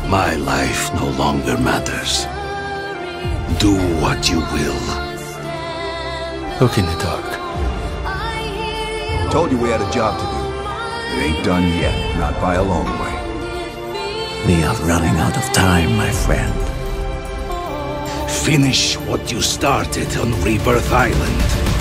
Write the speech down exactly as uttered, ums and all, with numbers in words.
My life no longer matters. Do what you will. Look in the dark. Told you we had a job to do. It ain't done yet, not by a long way. We are running out of time, my friend. Finish what you started on Rebirth Island.